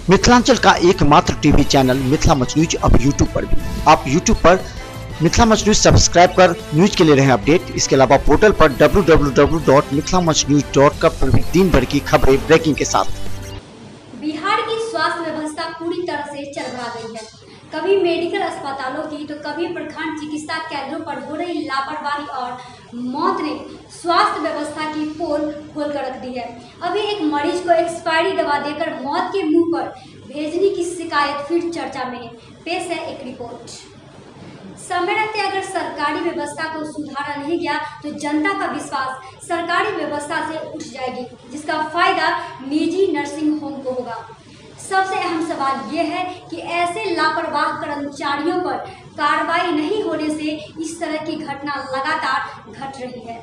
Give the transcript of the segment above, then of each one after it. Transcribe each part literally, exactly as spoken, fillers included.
मिथिलांचल का एकमात्र TV channel Mithila much news अब यूट्यूब पर भी। आप यूट्यूब पर मिथिला मच न्यूज सब्सक्राइब कर न्यूज के लिए रहे अपडेट। इसके अलावा पोर्टल पर W W W dot Mithila much news dot com पर भी दिन भर की खबरें ब्रेकिंग के साथ। बिहार की स्वास्थ्य व्यवस्था पूरी तरह से चरमरा गई है। कभी मेडिकल अस्पतालों की तो कभी प्रखंड चिकित्सा केंद्रों पर हो रही लापरवाही और मौत ने स्वास्थ्य व्यवस्था की पोल खोल कर रख दी है। अभी एक मरीज को एक्सपायरी दवा देकर मौत के मुंह पर भेजने की शिकायत फिर चर्चा में है। पेश है एक रिपोर्ट। समय रहते अगर सरकारी व्यवस्था को सुधारा नहीं गया तो जनता का विश्वास सरकारी व्यवस्था से उठ जाएगी, जिसका फायदा निजी नर्सिंग होम को होगा। सबसे अहम सवाल ये है कि ऐसे लापरवाह कर्मचारियों पर कार्रवाई नहीं होने से इस तरह की घटना लगातार घट रही है।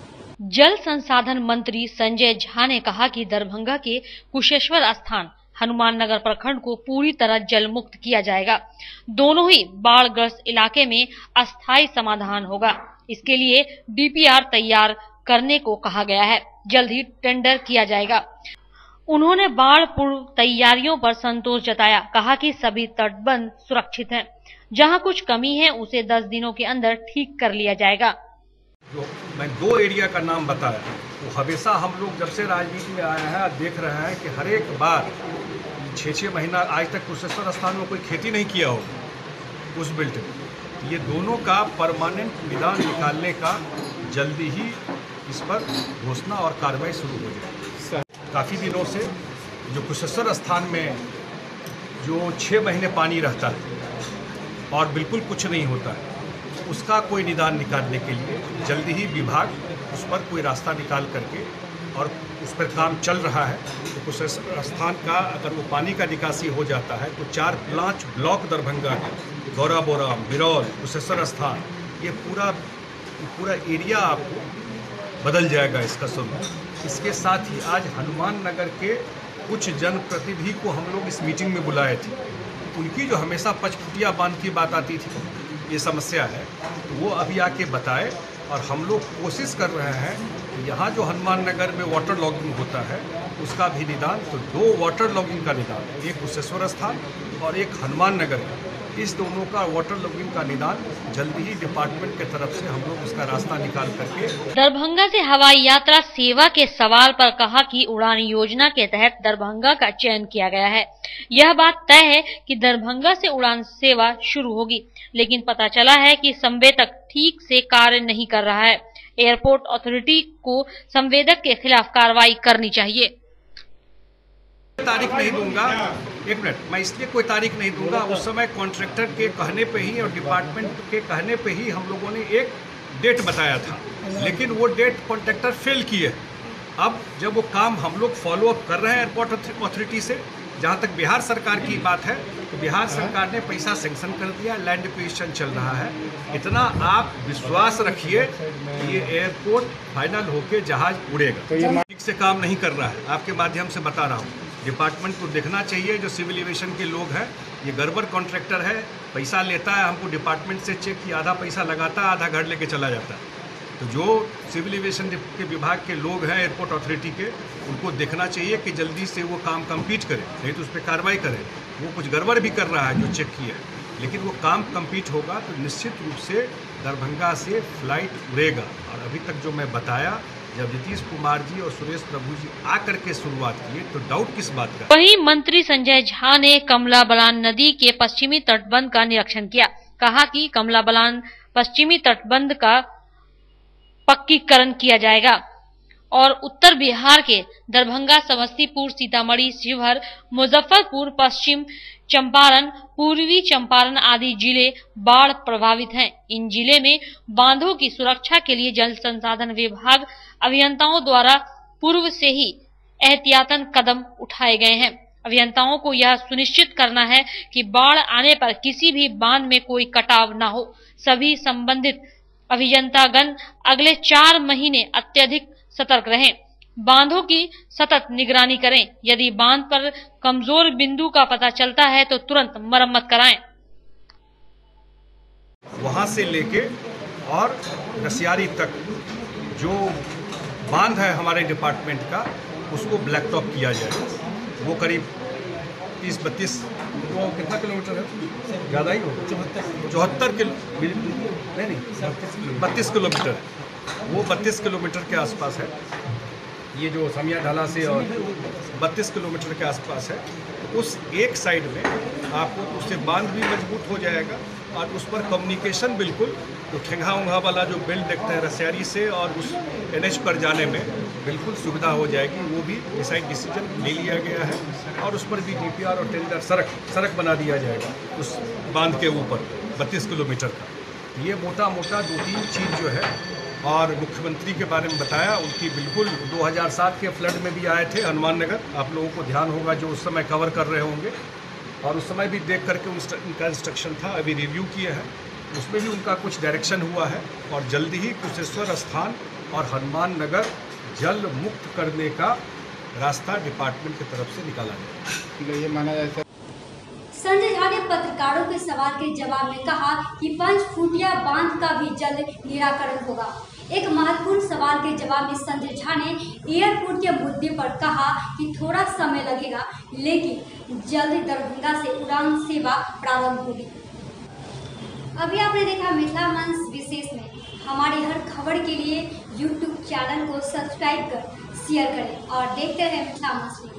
जल संसाधन मंत्री संजय झा ने कहा कि दरभंगा के कुशेश्वर स्थान हनुमान नगर प्रखंड को पूरी तरह जल मुक्त किया जाएगा। दोनों ही बाढ़ग्रस्त इलाके में अस्थायी समाधान होगा। इसके लिए डी पी आर तैयार करने को कहा गया है। जल्द ही टेंडर किया जाएगा। उन्होंने बाढ़ पूर्व तैयारियों पर संतोष जताया। कहा कि सभी तटबंध सुरक्षित हैं। जहां कुछ कमी है उसे दस दिनों के अंदर ठीक कर लिया जाएगा। जो मैं दो एरिया का नाम बताया, वो हमेशा हम लोग जब से राजनीति में आए हैं देख रहे हैं कि हर एक बार छः छः महीना आज तक कुशेश्वर स्थान में कोई खेती नहीं किया हो उस बेल्ट में। ये दोनों का परमानेंट निदान निकालने का जल्दी ही इस पर घोषणा और कार्रवाई शुरू हो जाएगी। काफ़ी दिनों से जो कुशेश्वर स्थान में जो छः महीने पानी रहता है और बिल्कुल कुछ नहीं होता है, उसका कोई निदान निकालने के लिए जल्दी ही विभाग उस पर कोई रास्ता निकाल करके और उस पर काम चल रहा है। तो कुशेश्वर स्थान का अगर वो पानी का निकासी हो जाता है तो चार पाँच ब्लॉक दरभंगा के गौराबोरा, बिरौल, कुशेश्वर स्थान, ये पूरा पूरा एरिया आपको बदल जाएगा इसका स्वरूप। इसके साथ ही आज हनुमान नगर के कुछ जनप्रतिनिधि को हम लोग इस मीटिंग में बुलाए थे। उनकी जो हमेशा पचफुटिया बांध की बात आती थी, ये समस्या है, तो वो अभी आके बताए। और हम लोग कोशिश कर रहे हैं कि यहाँ जो हनुमान नगर में वाटर लॉगिंग होता है उसका भी निदान, तो दो वाटर लॉगिंग का निदान, एक कुशेश्वर स्थान और एक हनुमान नगर का, इस दोनों का वाटर लॉगिंग का निदान जल्दी ही डिपार्टमेंट के तरफ से हम लोग उसका रास्ता निकाल करके। दरभंगा से हवाई यात्रा सेवा के सवाल पर कहा कि उड़ान योजना के तहत दरभंगा का चयन किया गया है। यह बात तय है कि दरभंगा से उड़ान सेवा शुरू होगी, लेकिन पता चला है कि संवेदक ठीक से कार्य नहीं कर रहा है। एयरपोर्ट अथॉरिटी को संवेदक के खिलाफ कार्रवाई करनी चाहिए। तारीख नहीं दूंगा, एक मिनट, मैं इसलिए कोई तारीख नहीं दूंगा। उस समय कॉन्ट्रैक्टर के कहने पे ही और डिपार्टमेंट के कहने पे ही हम लोगों ने एक डेट बताया था, लेकिन वो डेट कॉन्ट्रैक्टर फेल किए। अब जब वो काम हम लोग फॉलो अप कर रहे हैं एयरपोर्ट अथॉरिटी से, जहाँ तक बिहार सरकार की बात है तो बिहार सरकार ने पैसा सेंक्शन कर दिया, लैंड एक्विजिशन चल रहा है। इतना आप विश्वास रखिए कि ये एयरपोर्ट फाइनल होके जहाज उड़ेगा। ठीक से काम नहीं कर रहा है, आपके माध्यम से बता रहा हूँ। डिपार्टमेंट को देखना चाहिए, जो सिविल एविएशन के लोग हैं, ये गड़बड़ कॉन्ट्रैक्टर है, पैसा लेता है, हमको डिपार्टमेंट से चेक की आधा पैसा लगाता है, आधा घर लेके चला जाता है। तो जो सिविल एविएशन के विभाग के लोग हैं एयरपोर्ट अथॉरिटी के, उनको देखना चाहिए कि जल्दी से वो काम कंप्लीट करें, नहीं तो उस पर कार्रवाई करें। वो कुछ गड़बड़ भी कर रहा है जो चेक किया है, लेकिन वो काम कंप्लीट होगा तो निश्चित रूप से दरभंगा से फ्लाइट उड़ेगा। और अभी तक जो मैं बताया, जब नीतीश कुमार जी और सुरेश प्रभु जी आकर के शुरुआत किए तो डाउट किस बात का। वहीं मंत्री संजय झा ने कमला बलान नदी के पश्चिमी तटबंध का निरीक्षण किया। कहा कि कमला बलान पश्चिमी तटबंध का पक्कीकरण किया जाएगा और उत्तर बिहार के दरभंगा, समस्तीपुर, सीतामढ़ी, शिवहर, मुजफ्फरपुर, पश्चिम चंपारण, पूर्वी चंपारण आदि जिले बाढ़ प्रभावित हैं। इन जिले में बांधों की सुरक्षा के लिए जल संसाधन विभाग अभियंताओं द्वारा पूर्व से ही एहतियातन कदम उठाए गए हैं। अभियंताओं को यह सुनिश्चित करना है कि बाढ़ आने पर किसी भी बांध में कोई कटाव न हो। सभी संबंधित अभियंतागण अगले चार महीने अत्यधिक सतर्क रहें, बांधों की सतत निगरानी करें। यदि बांध पर कमजोर बिंदु का पता चलता है तो तुरंत मरम्मत कराएं। वहां से लेके और रसियारी तक जो बांध है हमारे डिपार्टमेंट का, उसको ब्लैक टॉप किया जाए। वो करीब तीस बत्तीस वो कितना किलोमीटर है, ज़्यादा ही होगा, चौहत्तर चौहत्तर किलो नहीं नहीं बत्तीस किलोमीटर, वो बत्तीस किलोमीटर के आसपास है। ये जो समिया ढाला से और बत्तीस किलोमीटर के आसपास है। उस एक साइड में आपको उससे बांध भी मजबूत हो जाएगा और उस पर कम्युनिकेशन बिल्कुल तो ठेंगा उंगा वाला जो बेल्ट देखते हैं रसियारी से और उस एनएच पर जाने में बिल्कुल सुविधा हो जाएगी। वो भी डिसाइड डिसीजन ले लिया गया है और उस पर भी डीपीआर और टेंडर सड़क सड़क बना दिया जाएगा उस बांध के ऊपर बत्तीस किलोमीटर का। ये मोटा मोटा दो तीन चीज़ जो है। और मुख्यमंत्री के बारे में बताया, उनकी बिल्कुल दो हज़ार सात के फ्लड में भी आए थे हनुमान नगर, आप लोगों को ध्यान होगा जो उस समय कवर कर रहे होंगे, और उस समय भी देख करके उनका इंस्ट्रक्शन था, अभी रिव्यू किए हैं, उसमें भी उनका कुछ डायरेक्शन हुआ है और जल्दी ही कुशेश्वर स्थान और हनुमान नगर जल मुक्त करने का रास्ता डिपार्टमेंट की तरफ से निकाला जाएगा। ये माना जाता है। संजय झा ने पत्रकारों के सवाल के जवाब में कहा कि पंचफुटिया बांध का भी जल्द निराकरण होगा। एक महत्वपूर्ण सवाल के जवाब में संजय झा ने एयरपोर्ट के मुद्दे पर कहा कि थोड़ा समय लगेगा, लेकिन जल्द दरभंगा से उड़ान सेवा प्रारंभ होगी। अभी आपने देखा मिथिला मंच विशेष में। हमारी हर खबर के लिए यूट्यूब चैनल को सब्सक्राइब कर शेयर करें और देखते रहें मिथिला मंच।